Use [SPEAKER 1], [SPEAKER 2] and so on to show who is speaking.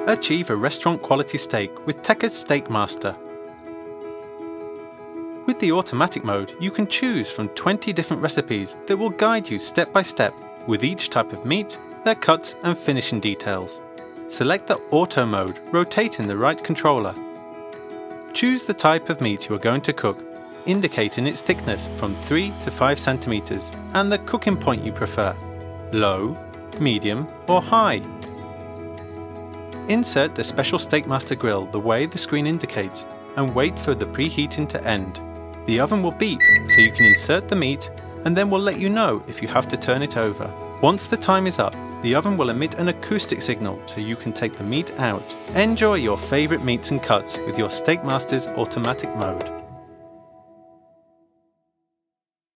[SPEAKER 1] Achieve a restaurant quality steak with Teka Steakmaster. With the automatic mode, you can choose from 20 different recipes that will guide you step by step with each type of meat, their cuts and finishing details. Select the Auto mode, rotating the right controller. Choose the type of meat you are going to cook, indicating its thickness from 3 to 5 centimeters and the cooking point you prefer, low, medium or high. Insert the special SteakMaster grill the way the screen indicates and wait for the preheating to end. The oven will beep so you can insert the meat and then will let you know if you have to turn it over. Once the time is up, the oven will emit an acoustic signal so you can take the meat out. Enjoy your favourite meats and cuts with your SteakMaster's automatic mode.